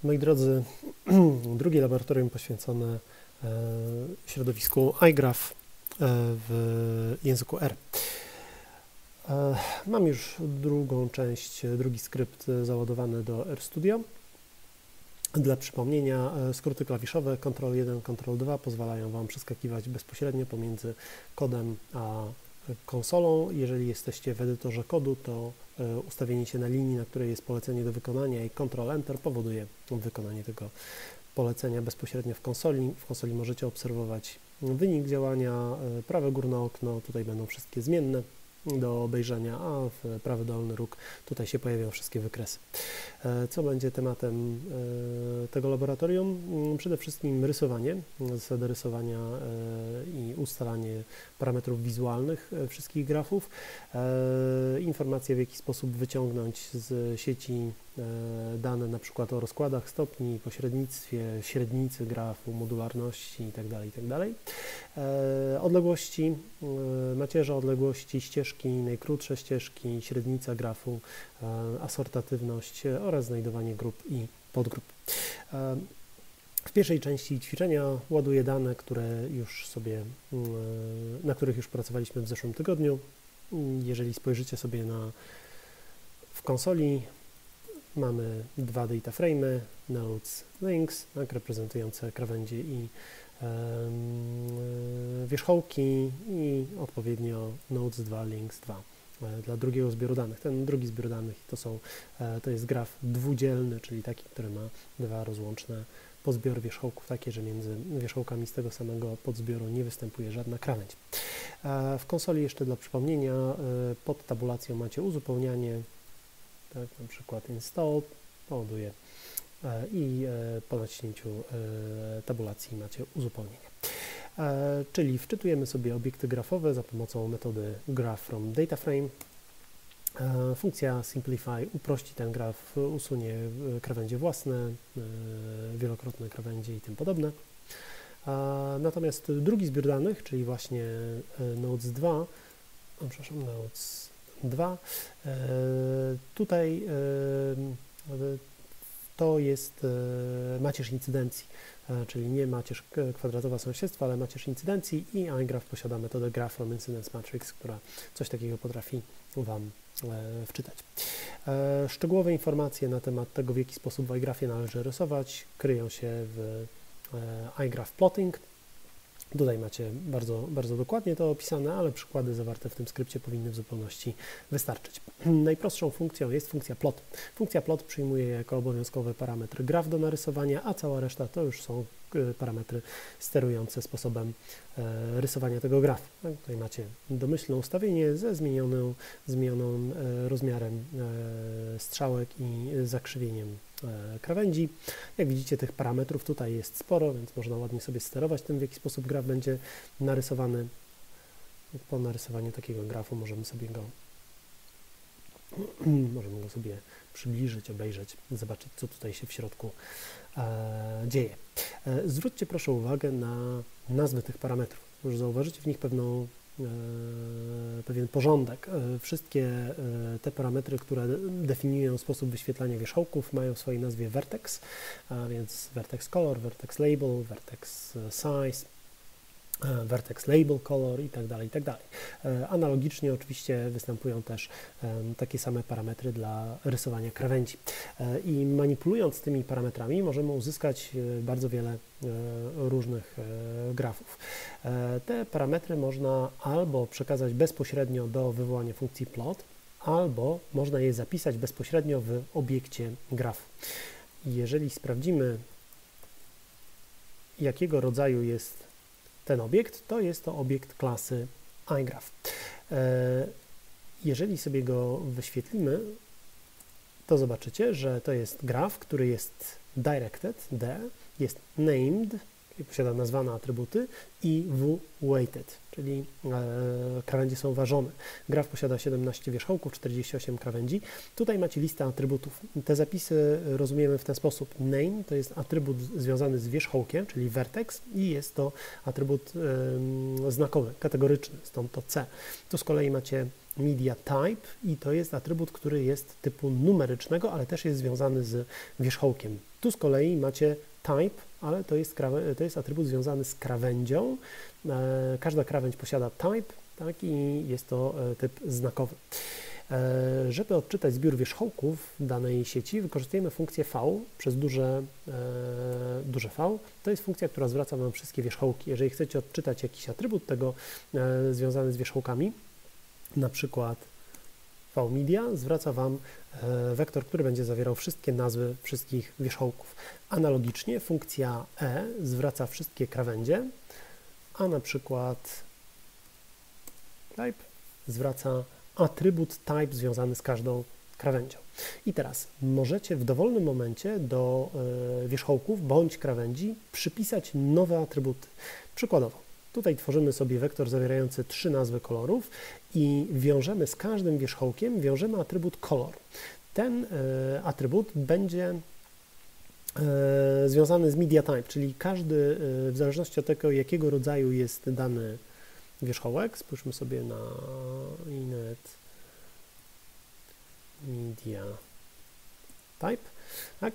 Moi drodzy, drugie laboratorium poświęcone środowisku iGraph w języku R. Mam już drugą część, drugi skrypt załadowany do RStudio. Dla przypomnienia, skróty klawiszowe Ctrl+1, Ctrl+2 pozwalają Wam przeskakiwać bezpośrednio pomiędzy kodem a konsolą. Jeżeli jesteście w edytorze kodu, to ustawienie się na linii, na której jest polecenie do wykonania i Ctrl+Enter powoduje wykonanie tego polecenia bezpośrednio w konsoli. W konsoli możecie obserwować wynik działania, prawe górne okno, tutaj będą wszystkie zmienne do obejrzenia, a w prawy dolny róg tutaj się pojawią wszystkie wykresy. Co będzie tematem tego laboratorium? Przede wszystkim rysowanie, zasady rysowania i ustalanie parametrów wizualnych wszystkich grafów, informacje w jaki sposób wyciągnąć z sieci dane na przykład o rozkładach stopni, pośrednictwie, średnicy grafu, modularności itd. Odległości, macierze odległości, ścieżki, najkrótsze ścieżki, średnica grafu, asortatywność oraz znajdowanie grup i podgrup. W pierwszej części ćwiczenia ładuję dane, na których już pracowaliśmy w zeszłym tygodniu. Jeżeli spojrzycie sobie w konsoli, mamy dwa data frame'y, nodes, links, reprezentujące krawędzie i wierzchołki i odpowiednio nodes 2, links 2 dla drugiego zbioru danych. Ten drugi zbiór danych to jest graf dwudzielny, czyli taki, który ma dwa rozłączne podzbiory wierzchołków, takie, że między wierzchołkami z tego samego podzbioru nie występuje żadna krawędź. W konsoli jeszcze dla przypomnienia pod tabulacją macie uzupełnianie, tak, na przykład install powoduje i po naciśnięciu tabulacji macie uzupełnienie. Czyli wczytujemy sobie obiekty grafowe za pomocą metody graph from dataframe. Funkcja simplify uprości ten graf, usunie krawędzie własne, wielokrotne krawędzie i tym podobne. Natomiast drugi zbiór danych, czyli właśnie nodes 2, tutaj to jest macierz incydencji, czyli nie macierz kwadratowa sąsiedztwa, ale macierz incydencji i iGraph posiada metodę graph from incidence matrix, która coś takiego potrafi Wam wczytać. Szczegółowe informacje na temat tego, w jaki sposób w iGraphie należy rysować, kryją się w iGraph Plotting. Tutaj macie bardzo dokładnie to opisane, ale przykłady zawarte w tym skrypcie powinny w zupełności wystarczyć. Najprostszą funkcją jest funkcja plot. Funkcja plot przyjmuje jako obowiązkowy parametr graf do narysowania, a cała reszta to już są parametry sterujące sposobem rysowania tego grafu. Tutaj macie domyślne ustawienie ze zmienionym rozmiarem strzałek i zakrzywieniem krawędzi. Jak widzicie, tych parametrów tutaj jest sporo, więc można ładnie sobie sterować tym, w jaki sposób graf będzie narysowany. Po narysowaniu takiego grafu możemy go sobie przybliżyć, obejrzeć, zobaczyć, co tutaj się w środku dzieje. Zwróćcie proszę uwagę na nazwy tych parametrów. Już zauważycie w nich pewien porządek. Wszystkie te parametry, które definiują sposób wyświetlania wierzchołków, mają w swojej nazwie vertex, a więc vertex color, vertex label, vertex size, vertex label color itd. Analogicznie oczywiście występują też takie same parametry dla rysowania krawędzi. I manipulując tymi parametrami możemy uzyskać bardzo wiele różnych grafów. Te parametry można albo przekazać bezpośrednio do wywołania funkcji plot, albo można je zapisać bezpośrednio w obiekcie grafu. Jeżeli sprawdzimy, jakiego rodzaju jest ten obiekt, to jest to obiekt klasy iGraph. Jeżeli sobie go wyświetlimy, to zobaczycie, że to jest graf, który jest directed, jest named, czyli posiada nazwane atrybuty, i weighted, czyli krawędzie są ważone. Graf posiada 17 wierzchołków, 48 krawędzi. Tutaj macie listę atrybutów. Te zapisy rozumiemy w ten sposób. Name to jest atrybut związany z wierzchołkiem, czyli vertex, i jest to atrybut znakowy, kategoryczny, stąd to C. Tu z kolei macie media type i to jest atrybut, który jest typu numerycznego, ale też jest związany z wierzchołkiem. Tu z kolei macie type, ale to jest atrybut związany z krawędzią. Każda krawędź posiada type, tak, i jest to typ znakowy. Żeby odczytać zbiór wierzchołków danej sieci, wykorzystujemy funkcję v przez duże V. To jest funkcja, która zwraca Wam wszystkie wierzchołki. Jeżeli chcecie odczytać jakiś atrybut tego związany z wierzchołkami, na przykład vMedia, zwraca Wam wektor, który będzie zawierał wszystkie nazwy wszystkich wierzchołków. Analogicznie funkcja e zwraca wszystkie krawędzie, a na przykład type zwraca atrybut type związany z każdą krawędzią. I teraz możecie w dowolnym momencie do wierzchołków bądź krawędzi przypisać nowe atrybuty. Przykładowo, tutaj tworzymy sobie wektor zawierający 3 nazwy kolorów i wiążemy z każdym wierzchołkiem, wiążemy atrybut color. Ten atrybut będzie związany z media type, czyli każdy, w zależności od tego, jakiego rodzaju jest dany wierzchołek, spójrzmy sobie na init media type. Tak?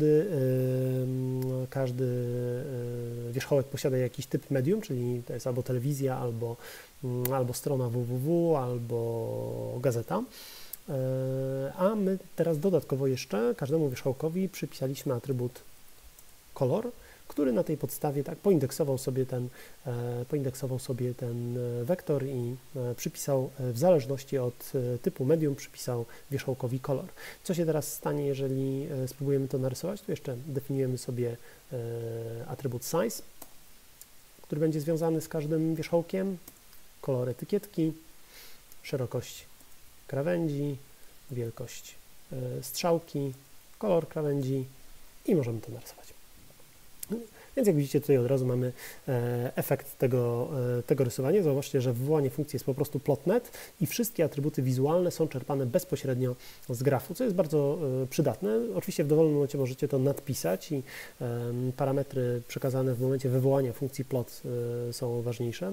Każdy wierzchołek posiada jakiś typ medium, czyli to jest albo telewizja, albo strona www, albo gazeta. A my teraz dodatkowo jeszcze każdemu wierzchołkowi przypisaliśmy atrybut kolor, który na tej podstawie tak poindeksował sobie ten wektor i przypisał w zależności od typu medium, przypisał wierzchołkowi kolor. Co się teraz stanie, jeżeli spróbujemy to narysować? Tu jeszcze definiujemy sobie atrybut size, który będzie związany z każdym wierzchołkiem, kolor etykietki, szerokość krawędzi, wielkość strzałki, kolor krawędzi i możemy to narysować. Więc jak widzicie, tutaj od razu mamy efekt tego rysowania. Zauważcie, że wywołanie funkcji jest po prostu plotnet i wszystkie atrybuty wizualne są czerpane bezpośrednio z grafu, co jest bardzo przydatne. Oczywiście w dowolnym momencie możecie to nadpisać i parametry przekazane w momencie wywołania funkcji plot są ważniejsze,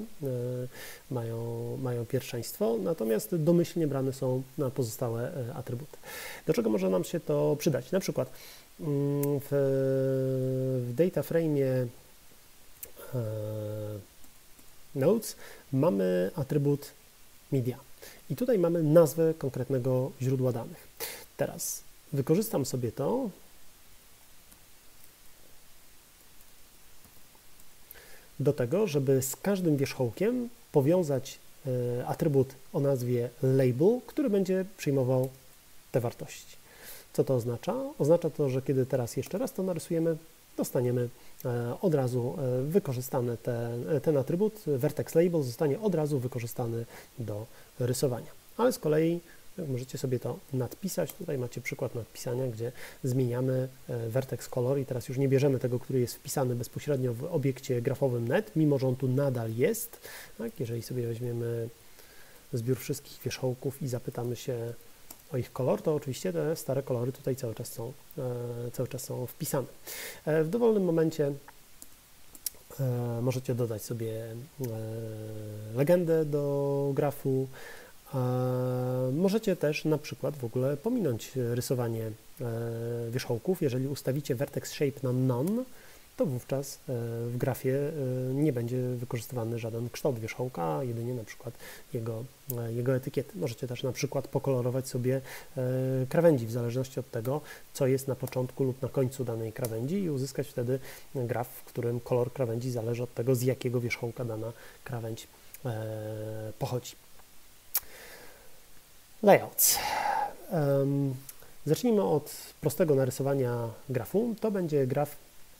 mają pierwszeństwo, natomiast domyślnie brane są na pozostałe atrybuty. Do czego może nam się to przydać? Na przykład w data frame'ie nodes mamy atrybut media i tutaj mamy nazwę konkretnego źródła danych. Teraz wykorzystam sobie to do tego, żeby z każdym wierzchołkiem powiązać atrybut o nazwie label, który będzie przyjmował te wartości. Co to oznacza? Oznacza to, że kiedy teraz jeszcze raz to narysujemy, dostaniemy od razu wykorzystany ten atrybut, vertex label zostanie od razu wykorzystany do rysowania. Ale z kolei możecie sobie to nadpisać. Tutaj macie przykład nadpisania, gdzie zmieniamy vertex color i teraz już nie bierzemy tego, który jest wpisany bezpośrednio w obiekcie grafowym net, mimo że on tu nadal jest. Tak? Jeżeli sobie weźmiemy zbiór wszystkich wierzchołków i zapytamy się o ich kolor, to oczywiście te stare kolory tutaj cały czas są wpisane. W dowolnym momencie możecie dodać sobie legendę do grafu. Możecie też na przykład w ogóle pominąć rysowanie wierzchołków. Jeżeli ustawicie vertex shape na none, to wówczas w grafie nie będzie wykorzystywany żaden kształt wierzchołka, jedynie na przykład jego etykiety. Możecie też na przykład pokolorować sobie krawędzi w zależności od tego, co jest na początku lub na końcu danej krawędzi i uzyskać wtedy graf, w którym kolor krawędzi zależy od tego, z jakiego wierzchołka dana krawędź pochodzi. Layouts. Zacznijmy od prostego narysowania grafu. To będzie graf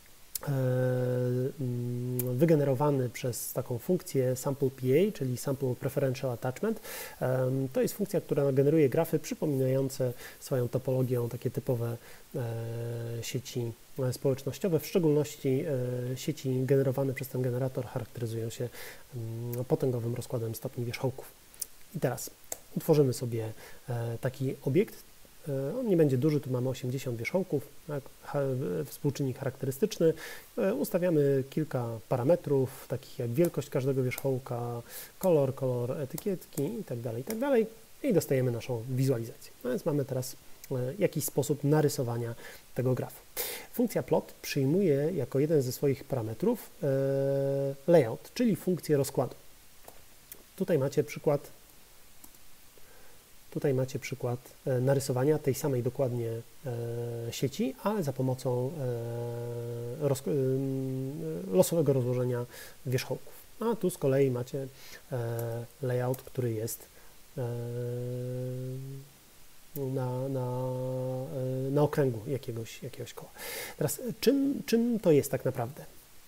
wygenerowany przez taką funkcję SamplePA, czyli Sample Preferential Attachment. To jest funkcja, która generuje grafy przypominające swoją topologią takie typowe sieci społecznościowe. W szczególności sieci generowane przez ten generator charakteryzują się potęgowym rozkładem stopni wierzchołków. I teraz utworzymy sobie taki obiekt. On nie będzie duży, tu mamy 80 wierzchołków, tak, współczynnik charakterystyczny. Ustawiamy kilka parametrów, takich jak wielkość każdego wierzchołka, kolor etykietki itd., itd. i dostajemy naszą wizualizację. No więc mamy teraz jakiś sposób narysowania tego grafu. Funkcja plot przyjmuje jako jeden ze swoich parametrów layout, czyli funkcję rozkładu. Tutaj macie przykład narysowania tej samej dokładnie sieci, ale za pomocą losowego rozłożenia wierzchołków. A tu z kolei macie layout, który jest na okręgu jakiegoś koła. Teraz czym to jest tak naprawdę?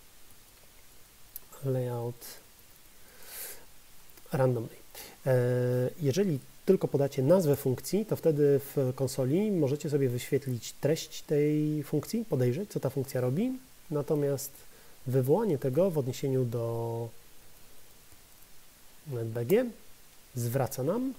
Layout randomly. Jeżeli tylko podacie nazwę funkcji, to wtedy w konsoli możecie sobie wyświetlić treść tej funkcji, podejrzeć, co ta funkcja robi, natomiast wywołanie tego w odniesieniu do NetBG zwraca nam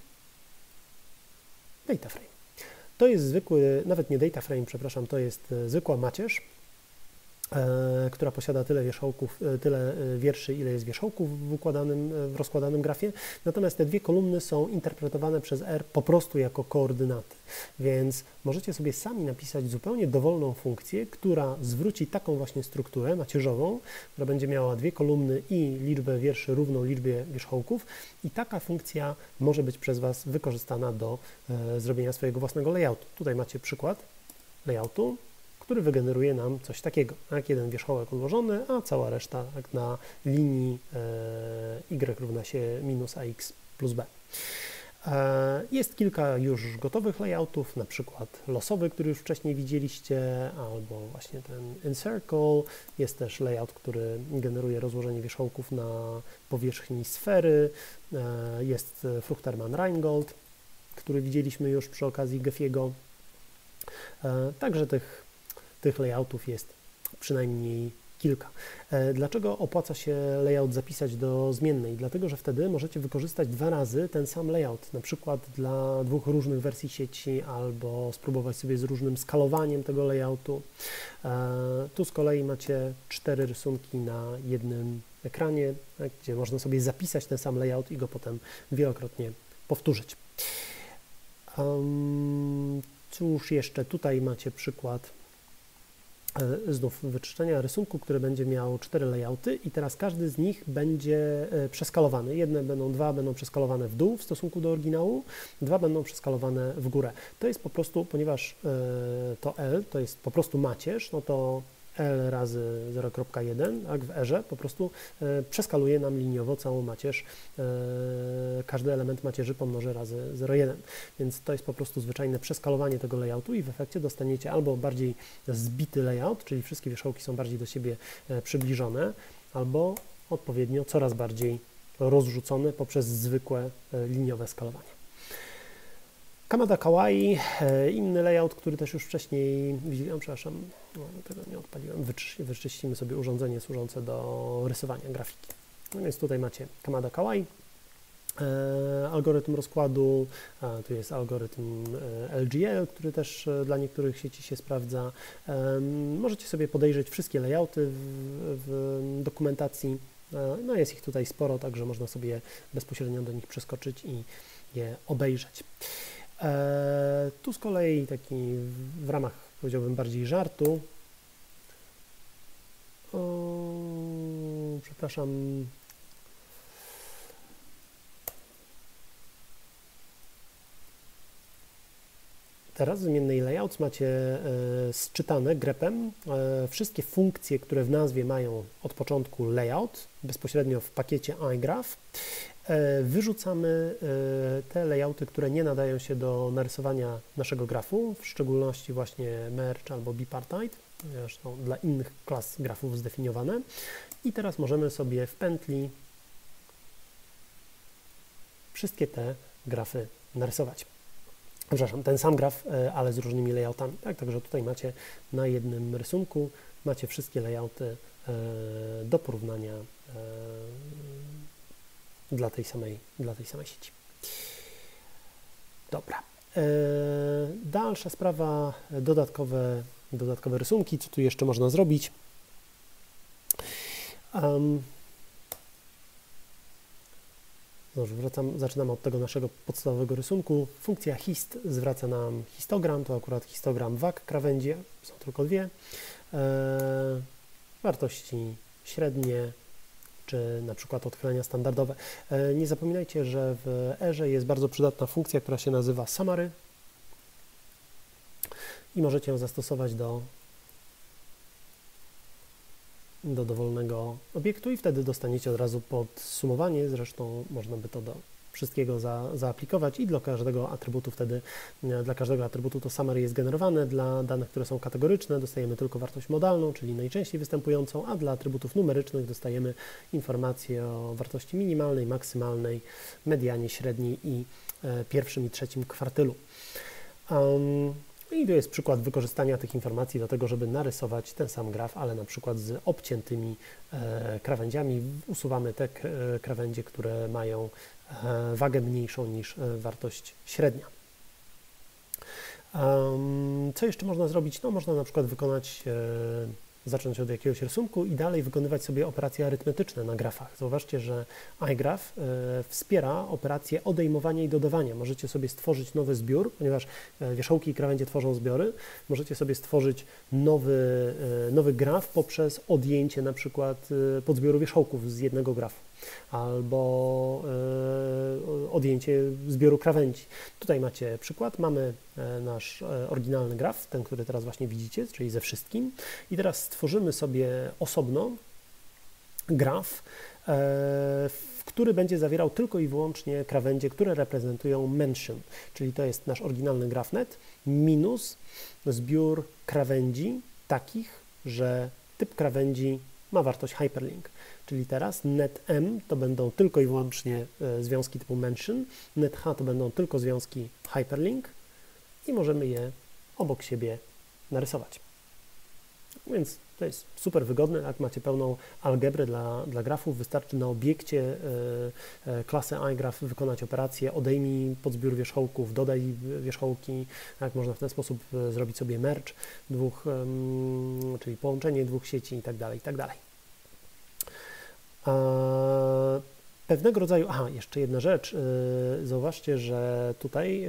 data frame. To jest zwykły, nawet nie data frame, przepraszam, to jest zwykła macierz, która posiada tyle wierzchołków, tyle wierszy, ile jest wierzchołków w rozkładanym grafie, natomiast te dwie kolumny są interpretowane przez R po prostu jako koordynaty, więc możecie sobie sami napisać zupełnie dowolną funkcję, która zwróci taką właśnie strukturę macierzową, która będzie miała dwie kolumny i liczbę wierszy równą liczbie wierzchołków i taka funkcja może być przez Was wykorzystana do zrobienia swojego własnego layoutu. Tutaj macie przykład layoutu, który wygeneruje nam coś takiego, jak jeden wierzchołek ułożony, a cała reszta jak na linii y równa się minus ax plus b. Jest kilka już gotowych layoutów, na przykład losowy, który już wcześniej widzieliście, albo właśnie ten encircle. Jest też layout, który generuje rozłożenie wierzchołków na powierzchni sfery. Jest Fruchterman Rheingold, który widzieliśmy już przy okazji Gefiego. Także tych layoutów jest przynajmniej kilka. Dlaczego opłaca się layout zapisać do zmiennej? Dlatego, że wtedy możecie wykorzystać dwa razy ten sam layout, na przykład dla dwóch różnych wersji sieci, albo spróbować sobie z różnym skalowaniem tego layoutu. Tu z kolei macie 4 rysunki na jednym ekranie, gdzie można sobie zapisać ten sam layout i go potem wielokrotnie powtórzyć. Cóż jeszcze, tutaj macie przykład znów wyczyszczenia rysunku, który będzie miał 4 layouty i teraz każdy z nich będzie przeskalowany. Dwa będą przeskalowane w dół w stosunku do oryginału, 2 będą przeskalowane w górę. To jest po prostu, ponieważ to L to jest po prostu macierz, no to L razy 0.1, tak, w R-ze po prostu przeskaluje nam liniowo całą macierz, każdy element macierzy pomnoży razy 0.1, więc to jest po prostu zwyczajne przeskalowanie tego layoutu i w efekcie dostaniecie albo bardziej zbity layout, czyli wszystkie wierzchołki są bardziej do siebie przybliżone, albo odpowiednio coraz bardziej rozrzucone poprzez zwykłe liniowe skalowanie. Kamada Kawaii, inny layout, który też już wcześniej widziałem, przepraszam, no, tego nie odpaliłem, wyczyścimy sobie urządzenie służące do rysowania grafiki. No więc tutaj macie Kamada Kawaii, algorytm rozkładu, tu jest algorytm LGL, który też dla niektórych sieci się sprawdza. Możecie sobie podejrzeć wszystkie layouty w dokumentacji, no jest ich tutaj sporo, także można sobie bezpośrednio do nich przeskoczyć i je obejrzeć. Tu z kolei taki w ramach, powiedziałbym, bardziej żartu, przepraszam, teraz w zmiennej layouts macie sczytane grepem wszystkie funkcje, które w nazwie mają od początku layout, bezpośrednio w pakiecie iGraph. Wyrzucamy te layouty, które nie nadają się do narysowania naszego grafu, w szczególności właśnie merge albo bipartite, zresztą dla innych klas grafów zdefiniowane. I teraz możemy sobie w pętli wszystkie te grafy narysować. Przepraszam, ten sam graf, ale z różnymi layoutami. Tak? Także tutaj macie na jednym rysunku macie wszystkie layouty do porównania dla tej samej sieci. Dobra. Dalsza sprawa, dodatkowe rysunki. Co tu jeszcze można zrobić? Zaczynamy od tego naszego podstawowego rysunku. Funkcja hist zwraca nam histogram, to akurat histogram wag krawędzi, są tylko dwie. Wartości średnie, czy na przykład odchylenia standardowe. Nie zapominajcie, że w Erze jest bardzo przydatna funkcja, która się nazywa summary i możecie ją zastosować do dowolnego obiektu i wtedy dostaniecie od razu podsumowanie. Zresztą można by to do wszystkiego zaaplikować i dla każdego atrybutu to summary jest generowane. Dla danych, które są kategoryczne, dostajemy tylko wartość modalną, czyli najczęściej występującą, a dla atrybutów numerycznych dostajemy informacje o wartości minimalnej, maksymalnej, medianie, średniej i pierwszym i trzecim kwartylu. I tu jest przykład wykorzystania tych informacji do tego, żeby narysować ten sam graf, ale na przykład z obciętymi krawędziami. Usuwamy te krawędzie, które mają wagę mniejszą niż wartość średnia. Co jeszcze można zrobić? No, można na przykład zacząć od jakiegoś rysunku i dalej wykonywać sobie operacje arytmetyczne na grafach. Zauważcie, że iGraph wspiera operacje odejmowania i dodawania. Możecie sobie stworzyć nowy zbiór, ponieważ wierzchołki i krawędzie tworzą zbiory. Możecie sobie stworzyć nowy graf poprzez odjęcie na przykład podzbioru wierzchołków z jednego grafu albo odjęcie zbioru krawędzi. Tutaj macie przykład. Mamy nasz oryginalny graf, ten, który teraz właśnie widzicie, czyli ze wszystkim. I teraz stworzymy sobie osobno graf, który będzie zawierał tylko i wyłącznie krawędzie, które reprezentują mention, czyli to jest nasz oryginalny graf net minus zbiór krawędzi takich, że typ krawędzi ma wartość hyperlink. Czyli teraz netm to będą tylko i wyłącznie związki typu mention, neth to będą tylko związki hyperlink i możemy je obok siebie narysować. Więc to jest super wygodne, jak macie pełną algebrę dla grafów, wystarczy na obiekcie klasy iGraph wykonać operację odejmij podzbiór wierzchołków, dodaj wierzchołki, jak można w ten sposób zrobić sobie merge czyli połączenie dwóch sieci i tak dalej, i tak dalej. Pewnego rodzaju, jeszcze jedna rzecz, zauważcie, że tutaj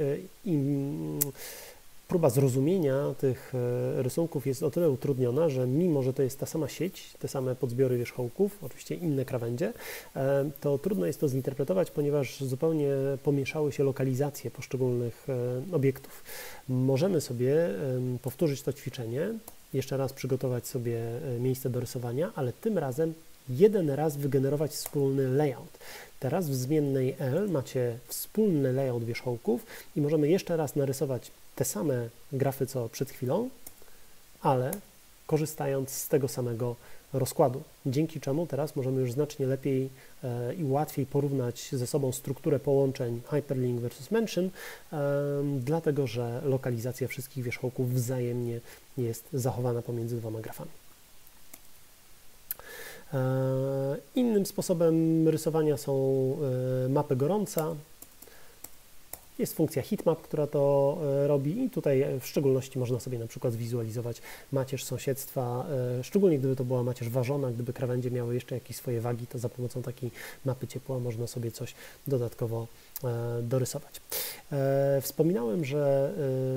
próba zrozumienia tych rysunków jest o tyle utrudniona, że mimo, że to jest ta sama sieć, te same podzbiory wierzchołków, oczywiście inne krawędzie, to trudno jest to zinterpretować, ponieważ zupełnie pomieszały się lokalizacje poszczególnych obiektów. Możemy sobie powtórzyć to ćwiczenie, jeszcze raz przygotować sobie miejsce do rysowania, ale tym razem jeden raz wygenerować wspólny layout. Teraz w zmiennej L macie wspólny layout wierzchołków i możemy jeszcze raz narysować te same grafy, co przed chwilą, ale korzystając z tego samego rozkładu. Dzięki czemu teraz możemy już znacznie lepiej i łatwiej porównać ze sobą strukturę połączeń hyperlink versus mention, dlatego że lokalizacja wszystkich wierzchołków wzajemnie jest zachowana pomiędzy dwoma grafami. Innym sposobem rysowania są mapy gorąca. Jest funkcja heatmap, która to robi i tutaj w szczególności można sobie na przykład zwizualizować macierz sąsiedztwa, szczególnie gdyby to była macierz ważona, gdyby krawędzie miały jeszcze jakieś swoje wagi, to za pomocą takiej mapy ciepła można sobie coś dodatkowo dorysować. Wspominałem, że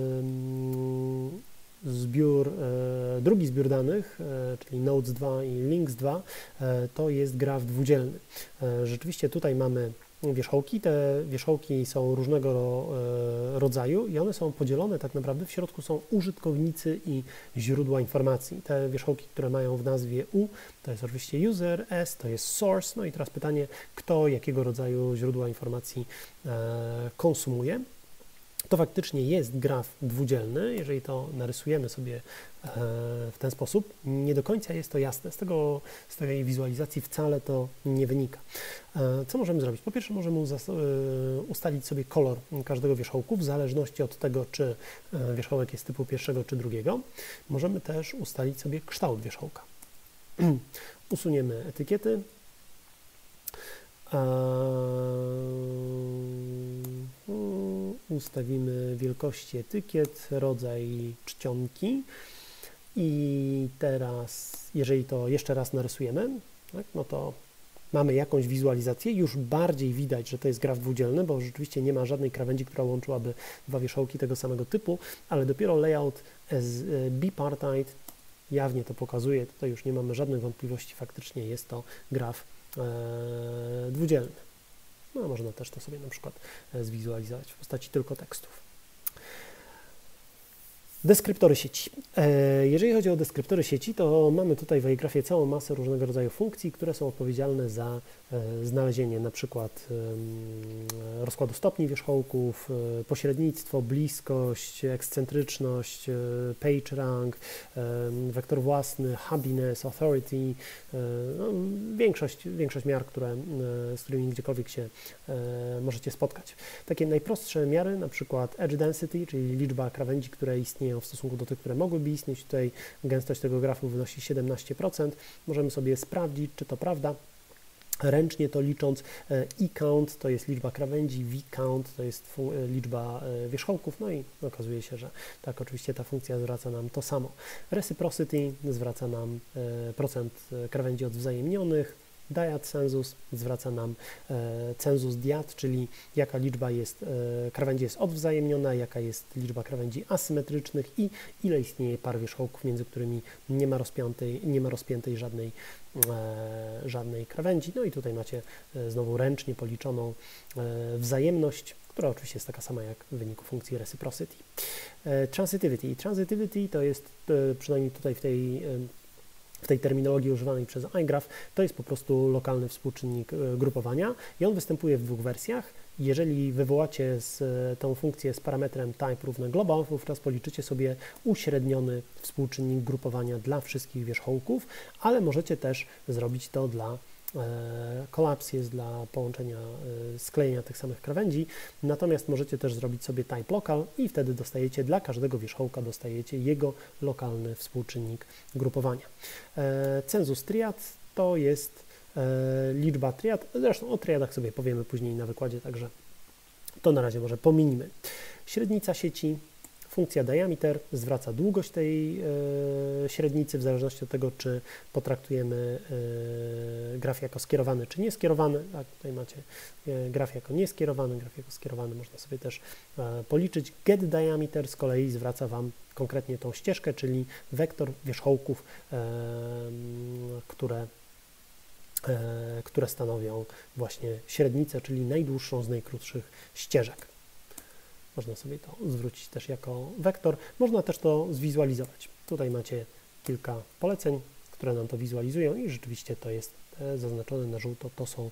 drugi zbiór danych, czyli Nodes 2 i Links 2, to jest graf dwudzielny. Rzeczywiście tutaj mamy wierzchołki. Te wierzchołki są różnego rodzaju i one są podzielone tak naprawdę. W środku są użytkownicy i źródła informacji. Te wierzchołki, które mają w nazwie U, to jest oczywiście user, S to jest source. No i teraz pytanie, kto jakiego rodzaju źródła informacji konsumuje. To faktycznie jest graf dwudzielny, jeżeli to narysujemy sobie w ten sposób. Nie do końca jest to jasne, z tej wizualizacji wcale to nie wynika. Co możemy zrobić? Po pierwsze możemy ustalić sobie kolor każdego wierzchołku w zależności od tego, czy wierzchołek jest typu pierwszego czy drugiego. Możemy też ustalić sobie kształt wierzchołka. Usuniemy etykiety. Ustawimy wielkości etykiet, rodzaj czcionki i teraz, jeżeli to jeszcze raz narysujemy, tak, no to mamy jakąś wizualizację, już bardziej widać, że to jest graf dwudzielny, bo rzeczywiście nie ma żadnej krawędzi, która łączyłaby dwa wierzchołki tego samego typu, ale dopiero layout as bipartite jawnie to pokazuje. Tutaj już nie mamy żadnych wątpliwości, faktycznie jest to graf dwudzielny. No, można też to sobie na przykład zwizualizować w postaci tylko tekstów. Deskryptory sieci. Jeżeli chodzi o deskryptory sieci, to mamy tutaj w iGraphie całą masę różnego rodzaju funkcji, które są odpowiedzialne za znalezienie na przykład rozkładu stopni wierzchołków, pośrednictwo, bliskość, ekscentryczność, PageRank, wektor własny, happiness, authority, no, większość miar, z którymi gdziekolwiek się możecie spotkać. Takie najprostsze miary, na przykład edge density, czyli liczba krawędzi, które istnieją w stosunku do tych, które mogłyby istnieć. Tutaj gęstość tego grafu wynosi 17%. Możemy sobie sprawdzić, czy to prawda. Ręcznie to licząc, e-count to jest liczba krawędzi, v-count to jest liczba wierzchołków, no i okazuje się, że tak, oczywiście ta funkcja zwraca nam to samo. Reciprocity zwraca nam procent krawędzi odwzajemnionych, diad census zwraca nam census diad, czyli jaka liczba krawędzi jest odwzajemniona, jaka jest liczba krawędzi asymetrycznych i ile istnieje par wierzchołków, między którymi nie ma rozpiętej żadnej krawędzi. No i tutaj macie znowu ręcznie policzoną wzajemność, która oczywiście jest taka sama jak w wyniku funkcji reciprocity. Transitivity. Transitivity to jest, przynajmniej tutaj w tej terminologii używanej przez iGraph, to jest po prostu lokalny współczynnik grupowania i on występuje w dwóch wersjach. Jeżeli wywołacie tą funkcję z parametrem type równe global, wówczas policzycie sobie uśredniony współczynnik grupowania dla wszystkich wierzchołków, ale możecie też zrobić to dla collapse, dla połączenia, sklejenia tych samych krawędzi, natomiast możecie też zrobić sobie type local i wtedy dostajecie dla każdego wierzchołka jego lokalny współczynnik grupowania. Census triad to jest liczba triad, zresztą o triadach sobie powiemy później na wykładzie, także to na razie może pominimy. Średnica sieci. Funkcja diameter zwraca długość tej średnicy w zależności od tego, czy potraktujemy graf jako skierowany, czy nieskierowany. Tak, tutaj macie graf jako nieskierowany, graf jako skierowany można sobie też policzyć. Get diameter z kolei zwraca Wam konkretnie tą ścieżkę, czyli wektor wierzchołków, które stanowią właśnie średnicę, czyli najdłuższą z najkrótszych ścieżek. Można sobie to zwrócić też jako wektor. Można też to zwizualizować. Tutaj macie kilka poleceń, które nam to wizualizują i rzeczywiście to jest zaznaczone na żółto.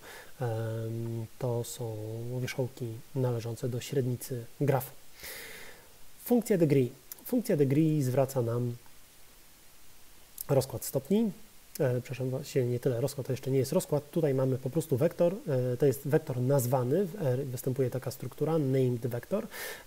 To są wierzchołki należące do średnicy grafu. Funkcja degree. Funkcja degree zwraca nam rozkład stopni. Przepraszam, właśnie nie tyle rozkład, to jeszcze nie jest rozkład. Tutaj mamy po prostu wektor, to jest wektor nazwany, występuje taka struktura, named vector,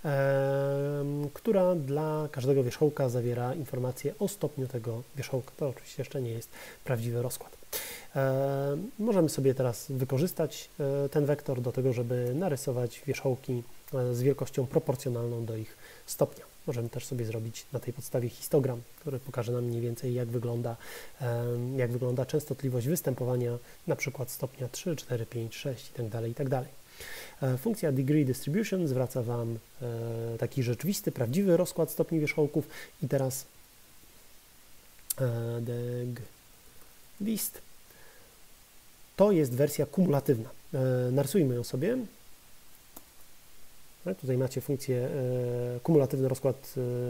która dla każdego wierzchołka zawiera informację o stopniu tego wierzchołka. To oczywiście jeszcze nie jest prawdziwy rozkład. Możemy sobie teraz wykorzystać ten wektor do tego, żeby narysować wierzchołki z wielkością proporcjonalną do ich stopnia. Możemy też sobie zrobić na tej podstawie histogram, który pokaże nam mniej więcej, jak wygląda częstotliwość występowania na przykład stopnia 3, 4, 5, 6 itd. itd. Funkcja degree distribution zwraca Wam taki rzeczywisty, prawdziwy rozkład stopni wierzchołków i teraz degwist to jest wersja kumulatywna. Narysujmy ją sobie. Tutaj macie funkcję kumulatywny rozkład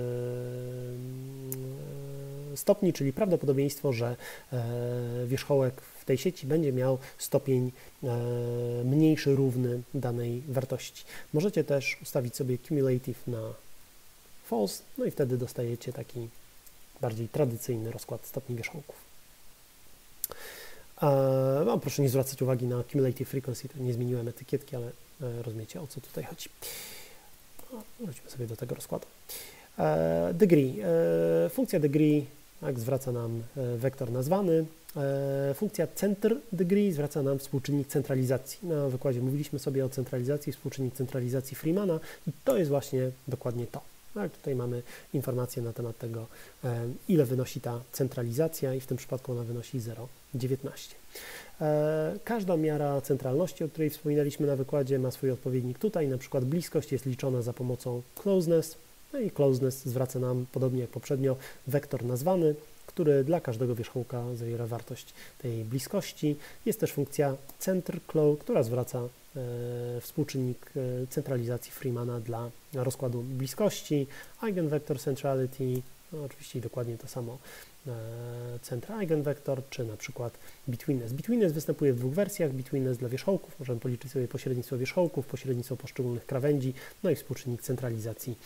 stopni, czyli prawdopodobieństwo, że wierzchołek w tej sieci będzie miał stopień mniejszy, równy danej wartości. Możecie też ustawić sobie cumulative na false, no i wtedy dostajecie taki bardziej tradycyjny rozkład stopni wierzchołków. No, proszę nie zwracać uwagi na cumulative frequency, to nie zmieniłem etykietki, ale rozumiecie, o co tutaj chodzi. Wróćmy sobie do tego rozkładu. Degree. Funkcja degree zwraca nam wektor nazwany. Funkcja center degree zwraca nam współczynnik centralizacji. Na wykładzie mówiliśmy sobie o centralizacji, współczynnik centralizacji Freemana i to jest właśnie dokładnie to. Tak, tutaj mamy informację na temat tego, ile wynosi ta centralizacja i w tym przypadku ona wynosi 0,19. Każda miara centralności, o której wspominaliśmy na wykładzie, ma swój odpowiednik tutaj, na przykład bliskość jest liczona za pomocą closeness, no i closeness zwraca nam, podobnie jak poprzednio, wektor nazwany, który dla każdego wierzchołka zawiera wartość tej bliskości. Jest też funkcja center_clo, która zwraca współczynnik centralizacji Freemana dla rozkładu bliskości, eigenvector centrality, no oczywiście dokładnie to samo, center eigenvector, czy na przykład betweenness. Betweenness występuje w dwóch wersjach, betweenness dla wierzchołków, możemy policzyć sobie pośrednictwo wierzchołków, pośrednictwo poszczególnych krawędzi, no i współczynnik centralizacji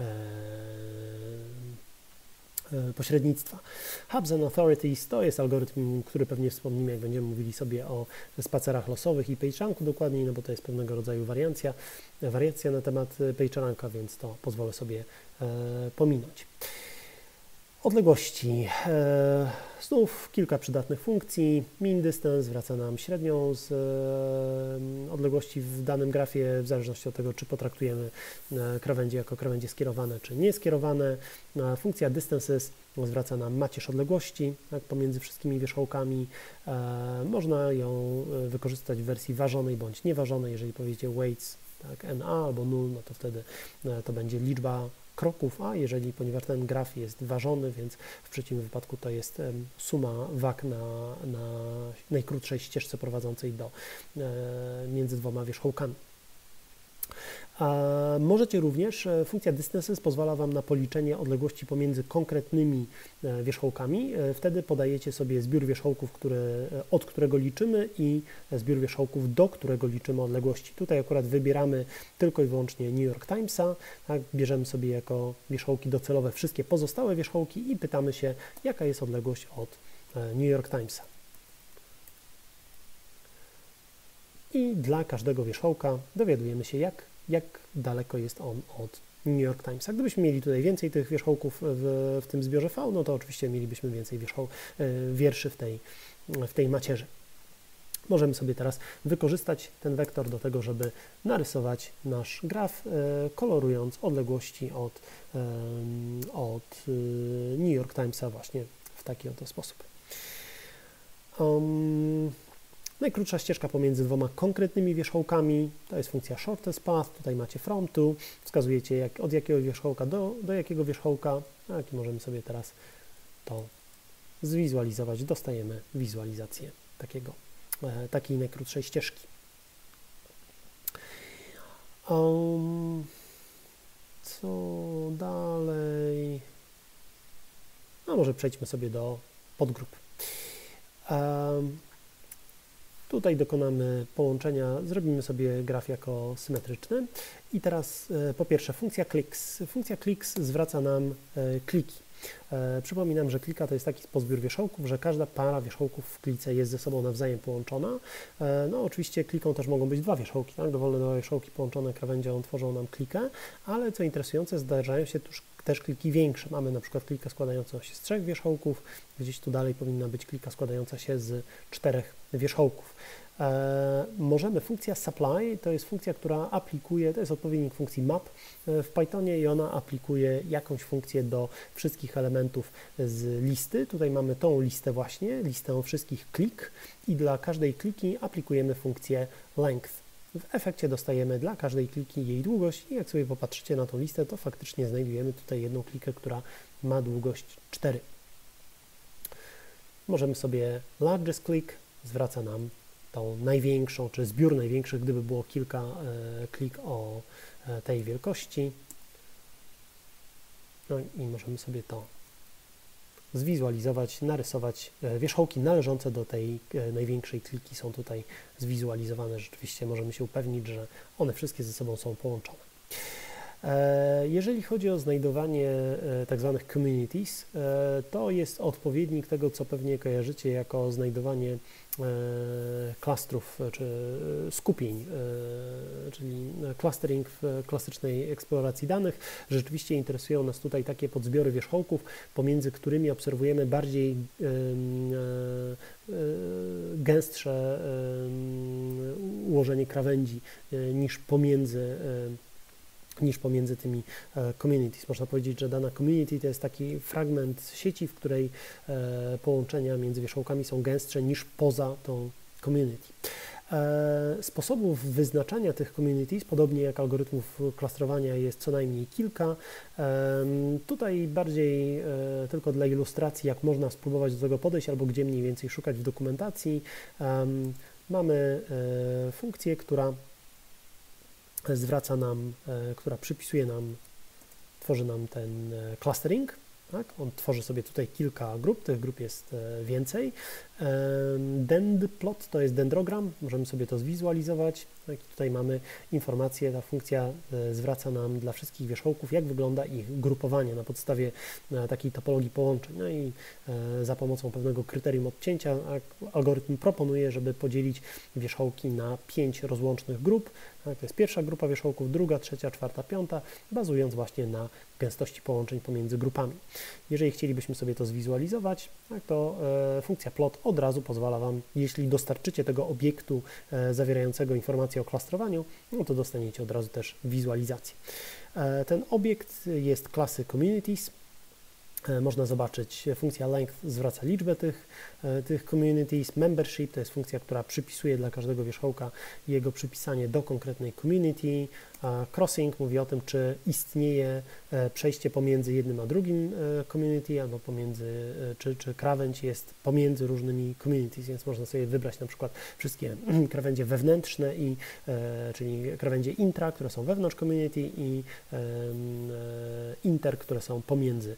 pośrednictwa. Hubs and Authorities to jest algorytm, który pewnie wspomnimy, jak będziemy mówili sobie o spacerach losowych i PageRanku dokładniej, no bo to jest pewnego rodzaju wariacja na temat PageRanka, więc to pozwolę sobie pominąć. Odległości. Znów kilka przydatnych funkcji. Mean distance zwraca nam średnią z odległości w danym grafie, w zależności od tego, czy potraktujemy krawędzie jako krawędzie skierowane, czy nieskierowane. Funkcja distances zwraca nam macierz odległości, tak, pomiędzy wszystkimi wierzchołkami. Można ją wykorzystać w wersji ważonej bądź nieważonej. Jeżeli powiecie weights, tak, NA albo null, no to wtedy to będzie liczba kroków, a jeżeli, ponieważ ten graf jest ważony, więc w przeciwnym wypadku to jest suma wag na najkrótszej ścieżce prowadzącej między dwoma wierzchołkami. Możecie również, funkcja distances pozwala Wam na policzenie odległości pomiędzy konkretnymi wierzchołkami. Wtedy podajecie sobie zbiór wierzchołków, od którego liczymy i zbiór wierzchołków, do którego liczymy odległości. Tutaj akurat wybieramy tylko i wyłącznie New York Timesa, tak? Bierzemy sobie jako wierzchołki docelowe wszystkie pozostałe wierzchołki i pytamy się, jaka jest odległość od New York Timesa. I dla każdego wierzchołka dowiadujemy się, jak daleko jest on od New York Timesa. Gdybyśmy mieli tutaj więcej tych wierzchołków w tym zbiorze V, no to oczywiście mielibyśmy więcej wierszy w tej macierzy. Możemy sobie teraz wykorzystać ten wektor do tego, żeby narysować nasz graf, kolorując odległości od New York Timesa właśnie w taki oto sposób. Najkrótsza ścieżka pomiędzy dwoma konkretnymi wierzchołkami to jest funkcja shortest path. Tutaj macie from to, wskazujecie od jakiego wierzchołka do jakiego wierzchołka, i możemy sobie teraz to zwizualizować. Dostajemy wizualizację takiej najkrótszej ścieżki. Co dalej? A może przejdźmy sobie do podgrup. Tutaj dokonamy połączenia, zrobimy sobie graf jako symetryczny i teraz po pierwsze funkcja clicks. Funkcja clicks zwraca nam kliki. Przypominam, że klika to jest taki pozbiór wierzchołków, że każda para wierzchołków w klice jest ze sobą nawzajem połączona. No oczywiście kliką też mogą być dwa wierzchołki, tak? Dowolne dwa wierzchołki połączone krawędzią tworzą nam klikę, ale co interesujące, zdarzają się też kliki większe. Mamy na przykład klikę składającą się z 3 wierzchołków, gdzieś tu dalej powinna być klika składająca się z 4 wierzchołków. Możemy, funkcja supply to jest funkcja, która aplikuje, to jest odpowiednik funkcji map w Pythonie i ona aplikuje jakąś funkcję do wszystkich elementów z listy. Tutaj mamy tą listę właśnie, listę wszystkich klik i dla każdej kliki aplikujemy funkcję length. W efekcie dostajemy dla każdej kliki jej długość i jak sobie popatrzycie na tą listę, to faktycznie znajdujemy tutaj jedną klikę, która ma długość 4. Możemy sobie largest click, zwraca nam tą największą, czy zbiór największych, gdyby było kilka klik o tej wielkości. No i możemy sobie to zwizualizować, narysować. Wierzchołki należące do tej największej kliki są tutaj zwizualizowane. Rzeczywiście możemy się upewnić, że one wszystkie ze sobą są połączone. Jeżeli chodzi o znajdowanie tak zwanych communities, to jest odpowiednik tego, co pewnie kojarzycie jako znajdowanie klastrów czy skupień, czyli clustering w klasycznej eksploracji danych. Rzeczywiście interesują nas tutaj takie podzbiory wierzchołków, pomiędzy którymi obserwujemy bardziej gęstsze ułożenie krawędzi niż pomiędzy niż pomiędzy tymi communities. Można powiedzieć, że dana community to jest taki fragment sieci, w której połączenia między wierzchołkami są gęstsze niż poza tą community. Sposobów wyznaczania tych communities, podobnie jak algorytmów klastrowania, jest co najmniej kilka. Tutaj bardziej tylko dla ilustracji, jak można spróbować do tego podejść, albo gdzie mniej więcej szukać w dokumentacji. Mamy funkcję, która zwraca nam, która przypisuje nam, tworzy nam ten clustering. Tak? On tworzy sobie tutaj kilka grup, tych grup jest więcej. Dendplot to jest dendrogram, możemy sobie to zwizualizować. Tak? Tutaj mamy informację, ta funkcja zwraca nam dla wszystkich wierzchołków, jak wygląda ich grupowanie na podstawie takiej topologii połączeń. No i za pomocą pewnego kryterium odcięcia algorytm proponuje, żeby podzielić wierzchołki na 5 rozłącznych grup. Tak? To jest pierwsza grupa wierzchołków, druga, trzecia, czwarta, piąta, bazując właśnie na gęstości połączeń pomiędzy grupami. Jeżeli chcielibyśmy sobie to zwizualizować, tak, to funkcja plot od razu pozwala Wam, jeśli dostarczycie tego obiektu zawierającego informacje o klastrowaniu, no to dostaniecie od razu też wizualizację. Ten obiekt jest klasy communities. Można zobaczyć, funkcja length zwraca liczbę tych communities, membership to jest funkcja, która przypisuje dla każdego wierzchołka jego przypisanie do konkretnej community, crossing mówi o tym, czy istnieje przejście pomiędzy jednym a drugim community, albo pomiędzy, czy krawędź jest pomiędzy różnymi communities, więc można sobie wybrać na przykład wszystkie krawędzie wewnętrzne, czyli krawędzie intra, które są wewnątrz community i inter, które są pomiędzy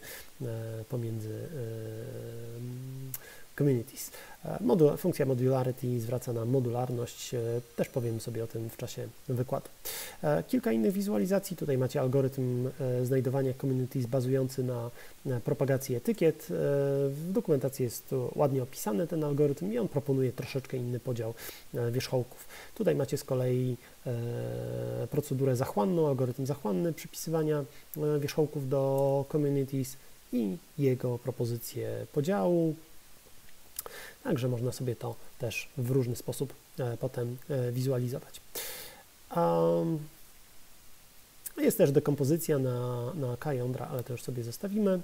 communities. Funkcja modularity zwraca na modularność, też powiemy sobie o tym w czasie wykładu. Kilka innych wizualizacji, tutaj macie algorytm znajdowania communities bazujący na propagacji etykiet. W dokumentacji jest ładnie opisany ten algorytm i on proponuje troszeczkę inny podział wierzchołków. Tutaj macie z kolei procedurę zachłanną, algorytm zachłanny przypisywania wierzchołków do communities i jego propozycję podziału. Także można sobie to też w różny sposób potem wizualizować. Jest też dekompozycja na K-jądra, ale to już sobie zostawimy.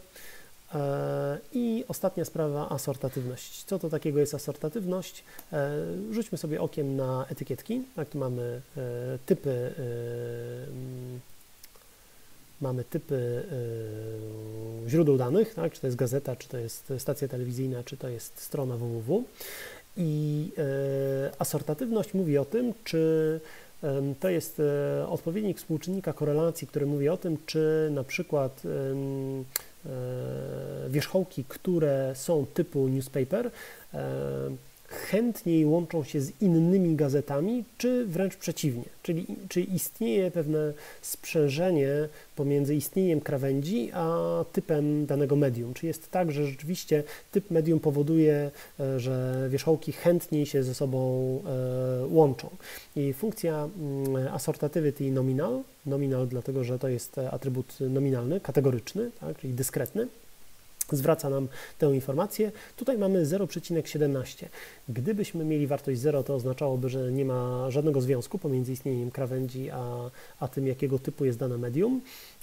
I ostatnia sprawa, asortatywność. Co to takiego jest asortatywność? Rzućmy sobie okiem na etykietki. Tak, tu mamy typy źródeł danych, tak? Czy to jest gazeta, czy to jest stacja telewizyjna, czy to jest strona www. I asortatywność mówi o tym, czy to jest odpowiednik współczynnika korelacji, który mówi o tym, czy na przykład wierzchołki, które są typu newspaper, chętniej łączą się z innymi gazetami, czy wręcz przeciwnie, czyli czy istnieje pewne sprzężenie pomiędzy istnieniem krawędzi a typem danego medium. Czy jest tak, że rzeczywiście typ medium powoduje, że wierzchołki chętniej się ze sobą łączą. I funkcja assortativity nominal dlatego, że to jest atrybut nominalny, kategoryczny, tak, czyli dyskretny, zwraca nam tę informację. Tutaj mamy 0,17. Gdybyśmy mieli wartość 0, to oznaczałoby, że nie ma żadnego związku pomiędzy istnieniem krawędzi a tym, jakiego typu jest dane medium.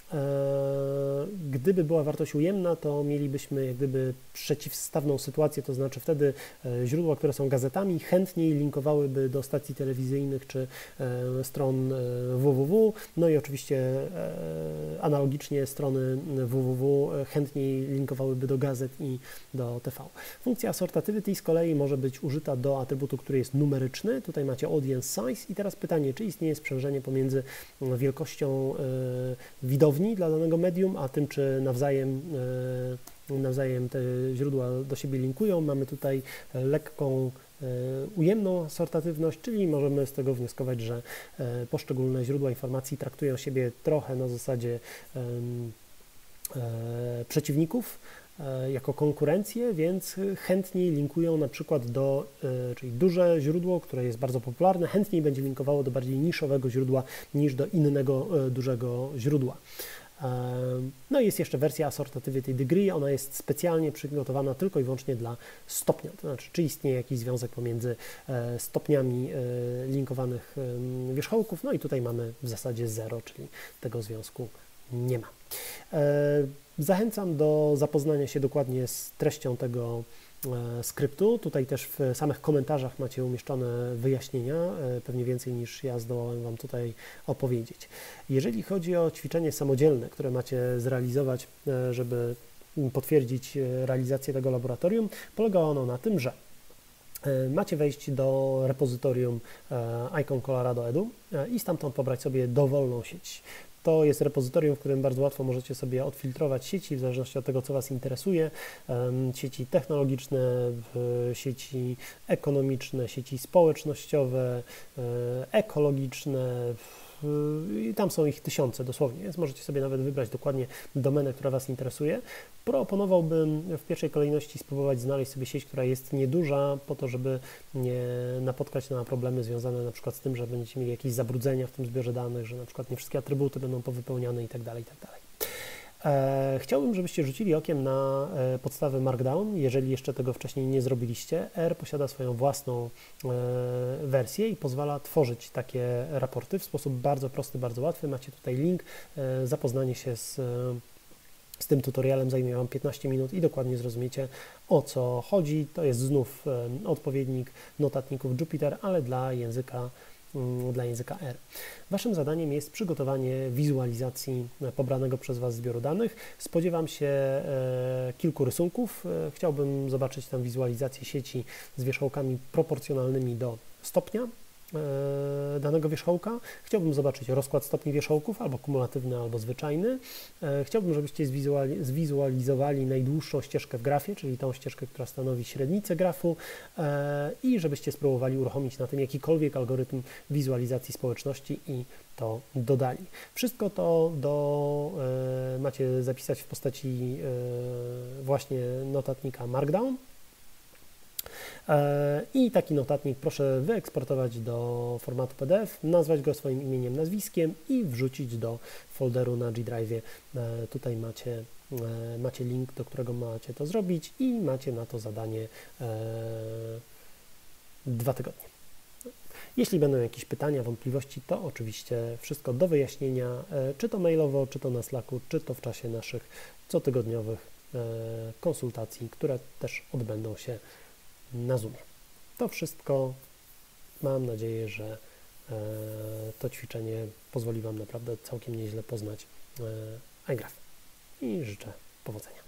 Gdyby była wartość ujemna, to mielibyśmy jak gdyby przeciwstawną sytuację, to znaczy wtedy źródła, które są gazetami, chętniej linkowałyby do stacji telewizyjnych czy stron www, no i oczywiście analogicznie strony www chętniej linkowałyby do gazet i do TV. Funkcja assortativity z kolei może być użyta do atrybutu, który jest numeryczny. Tutaj macie audience size i teraz pytanie, czy istnieje sprzężenie pomiędzy wielkością widowni dla danego medium, a tym, czy nawzajem te źródła do siebie linkują. Mamy tutaj lekką ujemną asortatywność, czyli możemy z tego wnioskować, że poszczególne źródła informacji traktują siebie trochę na zasadzie przeciwników, jako konkurencję, więc chętniej linkują na przykład czyli duże źródło, które jest bardzo popularne, chętniej będzie linkowało do bardziej niszowego źródła niż do innego dużego źródła. No i jest jeszcze wersja Assortativity Degree, ona jest specjalnie przygotowana tylko i wyłącznie dla stopnia, to znaczy czy istnieje jakiś związek pomiędzy stopniami linkowanych wierzchołków, no i tutaj mamy w zasadzie 0, czyli tego związku nie ma. Zachęcam do zapoznania się dokładnie z treścią tego skryptu. Tutaj też w samych komentarzach macie umieszczone wyjaśnienia, pewnie więcej niż ja zdołałem Wam tutaj opowiedzieć. Jeżeli chodzi o ćwiczenie samodzielne, które macie zrealizować, żeby potwierdzić realizację tego laboratorium, polega ono na tym, że macie wejść do repozytorium Icon Colorado Edu i stamtąd pobrać sobie dowolną sieć. To jest repozytorium, w którym bardzo łatwo możecie sobie odfiltrować sieci w zależności od tego, co Was interesuje. Sieci technologiczne, sieci ekonomiczne, sieci społecznościowe, ekologiczne. I tam są ich tysiące dosłownie, więc możecie sobie nawet wybrać dokładnie domenę, która Was interesuje. Proponowałbym w pierwszej kolejności spróbować znaleźć sobie sieć, która jest nieduża, po to, żeby nie napotkać na problemy związane na przykład z tym, że będziecie mieli jakieś zabrudzenia w tym zbiorze danych, że na przykład nie wszystkie atrybuty będą powypełniane itd. Chciałbym, żebyście rzucili okiem na podstawę Markdown, jeżeli jeszcze tego wcześniej nie zrobiliście. R posiada swoją własną wersję i pozwala tworzyć takie raporty w sposób bardzo prosty, bardzo łatwy. Macie tutaj link, zapoznanie się z tym tutorialem zajmie Wam 15 minut i dokładnie zrozumiecie, o co chodzi. To jest znów odpowiednik notatników Jupyter, ale dla języka R. Waszym zadaniem jest przygotowanie wizualizacji pobranego przez Was zbioru danych. Spodziewam się kilku rysunków. Chciałbym zobaczyć tam wizualizację sieci z wierzchołkami proporcjonalnymi do stopnia danego wierzchołka. Chciałbym zobaczyć rozkład stopni wierzchołków, albo kumulatywny, albo zwyczajny. Chciałbym, żebyście zwizualizowali najdłuższą ścieżkę w grafie, czyli tą ścieżkę, która stanowi średnicę grafu i żebyście spróbowali uruchomić na tym jakikolwiek algorytm wizualizacji społeczności i to dodali. Wszystko to macie zapisać w postaci właśnie notatnika Markdown. I taki notatnik proszę wyeksportować do formatu PDF, nazwać go swoim imieniem, nazwiskiem i wrzucić do folderu na G Drive. Tutaj macie link, do którego macie to zrobić i macie na to zadanie 2 tygodnie. Jeśli będą jakieś pytania, wątpliwości, to oczywiście wszystko do wyjaśnienia, czy to mailowo, czy to na Slacku, czy to w czasie naszych cotygodniowych konsultacji, które też odbędą się na Zoomie. To wszystko. Mam nadzieję, że to ćwiczenie pozwoli Wam naprawdę całkiem nieźle poznać iGraph i życzę powodzenia.